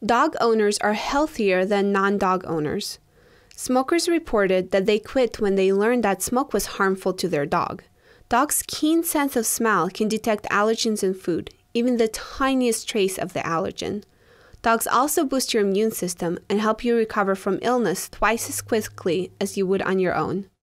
Dog owners are healthier than non-dog owners. Smokers reported that they quit when they learned that smoke was harmful to their dog. Dogs' keen sense of smell can detect allergens in food, even the tiniest trace of the allergen. Dogs also boost your immune system and help you recover from illness twice as quickly as you would on your own.